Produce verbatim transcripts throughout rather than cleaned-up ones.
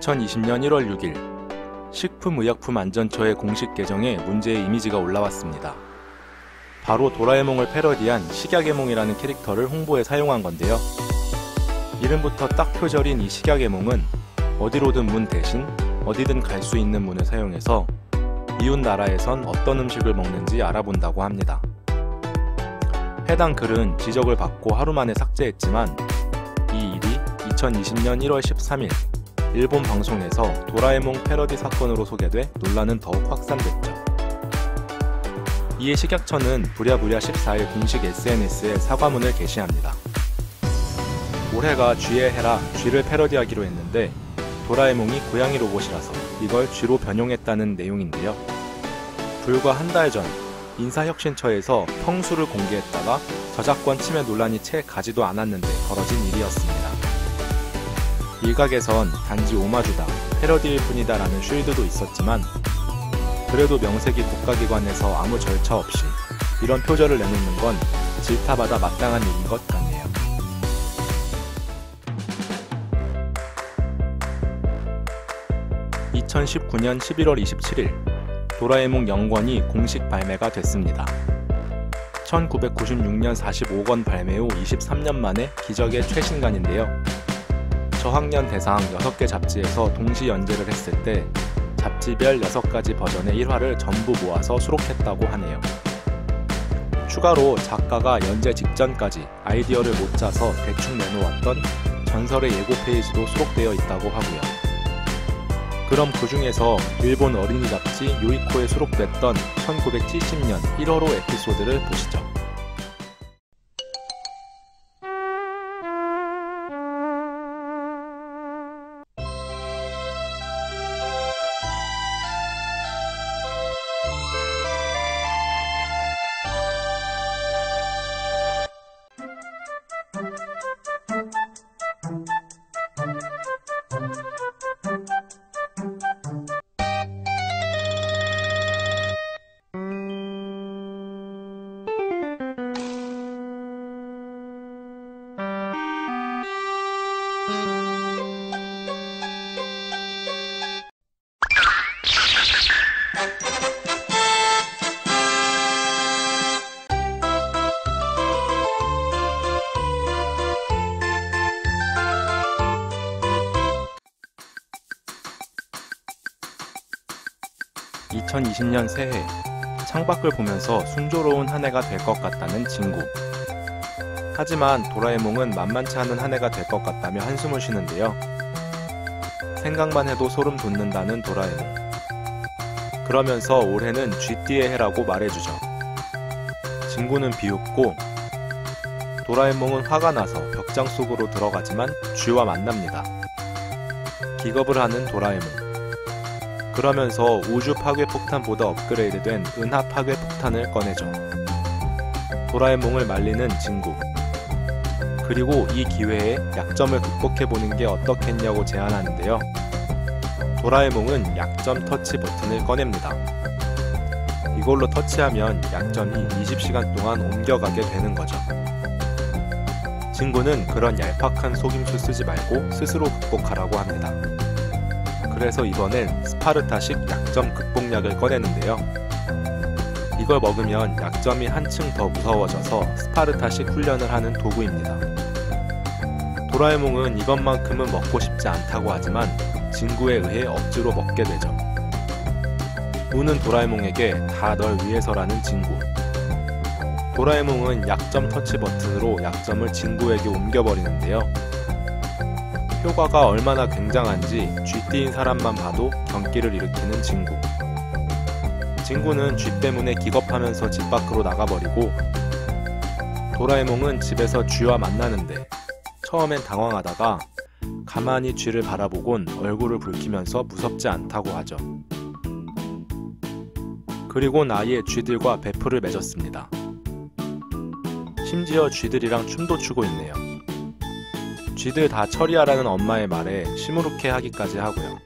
이천이십년 일월 육일 식품의약품안전처의 공식 계정에 문제의 이미지가 올라왔습니다. 바로 도라에몽을 패러디한 식약에몽이라는 캐릭터를 홍보에 사용한 건데요. 이름부터 딱 표절인 이 식약에몽은 어디로든 문 대신 어디든 갈 수 있는 문을 사용해서 이웃 나라에선 어떤 음식을 먹는지 알아본다고 합니다. 해당 글은 지적을 받고 하루 만에 삭제했지만 이 일이 이천이십년 일월 십삼일 일본 방송에서 도라에몽 패러디 사건으로 소개돼 논란은 더욱 확산됐죠. 이에 식약처는 부랴부랴 십사일 공식 에스엔에스에 사과문을 게시합니다. 올해가 쥐의 해라 쥐를 패러디하기로 했는데 도라에몽이 고양이 로봇이라서 이걸 쥐로 변용했다는 내용인데요. 불과 한 달 전 인사혁신처에서 평수를 공개했다가 저작권 침해 논란이 채 가지도 않았는데 벌어진 일이었습니다. 일각에선 단지 오마주다, 패러디일 뿐이다 라는 쉴드도 있었지만 그래도 명색이 국가기관에서 아무 절차 없이 이런 표절을 내놓는 건 질타받아 마땅한 일인 것 같네요. 이천십구년 십일월 이십칠일 도라에몽 영권이 공식 발매가 됐습니다. 천구백구십육년 사십오권 발매 후 이십삼년 만에 기적의 최신간인데요. 저학년 대상 여섯 개 잡지에서 동시 연재를 했을 때 잡지별 여섯 가지 버전의 일화를 전부 모아서 수록했다고 하네요. 추가로 작가가 연재 직전까지 아이디어를 못 짜서 대충 내놓았던 전설의 예고 페이지도 수록되어 있다고 하고요. 그럼 그 중에서 일본 어린이 잡지 요이코에 수록됐던 천구백칠십년 일월호 에피소드를 보시죠. 이천이십년 새해, 창밖을 보면서 순조로운 한 해가 될 것 같다는 친구. 하지만 도라에몽은 만만치 않은 한 해가 될 것 같다며 한숨을 쉬는데요. 생각만 해도 소름 돋는다는 도라에몽. 그러면서 올해는 쥐띠의 해라고 말해주죠. 친구는 비웃고 도라에몽은 화가 나서 벽장 속으로 들어가지만 쥐와 만납니다. 기겁을 하는 도라에몽. 그러면서 우주 파괴 폭탄보다 업그레이드된 은하 파괴 폭탄을 꺼내죠. 도라에몽을 말리는 친구. 그리고 이 기회에 약점을 극복해보는 게 어떻겠냐고 제안하는데요. 도라에몽은 약점 터치 버튼을 꺼냅니다. 이걸로 터치하면 약점이 이십시간 동안 옮겨가게 되는 거죠. 친구는 그런 얄팍한 속임수 쓰지 말고 스스로 극복하라고 합니다. 그래서 이번엔 스파르타식 약점 극복약을 꺼내는데요. 이걸 먹으면 약점이 한층 더 무서워져서 스파르타식 훈련을 하는 도구입니다. 도라에몽은 이것만큼은 먹고 싶지 않다고 하지만 친구에 의해 억지로 먹게 되죠. 우는 도라에몽에게 다 널 위해서라는 친구. 도라에몽은 약점 터치 버튼으로 약점을 친구에게 옮겨버리는데요. 효과가 얼마나 굉장한지 쥐띠인 사람만 봐도 경기를 일으키는 친구. 친구는 쥐 때문에 기겁하면서 집 밖으로 나가버리고 도라에몽은 집에서 쥐와 만나는데 처음엔 당황하다가 가만히 쥐를 바라보곤 얼굴을 붉히면서 무섭지 않다고 하죠. 그리곤 아예 쥐들과 배풀을 맺었습니다. 심지어 쥐들이랑 춤도 추고 있네요. 쥐들 다 처리하라는 엄마의 말에 시무룩해 하기까지 하고요.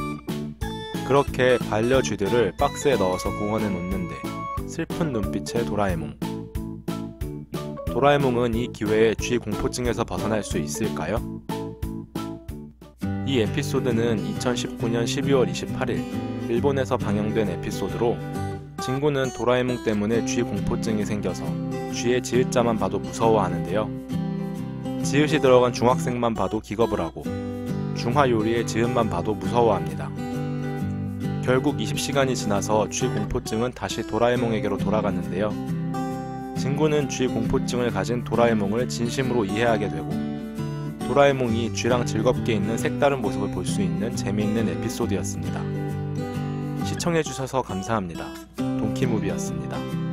그렇게 반려쥐들을 박스에 넣어서 공원에 놓는데 슬픈 눈빛의 도라에몽. 도라에몽은 이 기회에 쥐 공포증에서 벗어날 수 있을까요? 이 에피소드는 이천십구 년 십이월 이십팔일 일본에서 방영된 에피소드로 진구는 도라에몽 때문에 쥐 공포증이 생겨서 쥐의 지읒자만 봐도 무서워하는데요. 지읒이 들어간 중학생만 봐도 기겁을 하고 중화 요리의 지읒만 봐도 무서워합니다. 결국 이십 시간이 지나서 쥐 공포증은 다시 도라에몽에게로 돌아갔는데요. 진구는 쥐 공포증을 가진 도라에몽을 진심으로 이해하게 되고 도라에몽이 쥐랑 즐겁게 있는 색다른 모습을 볼 수 있는 재미있는 에피소드였습니다. 시청해주셔서 감사합니다. 동키무비였습니다.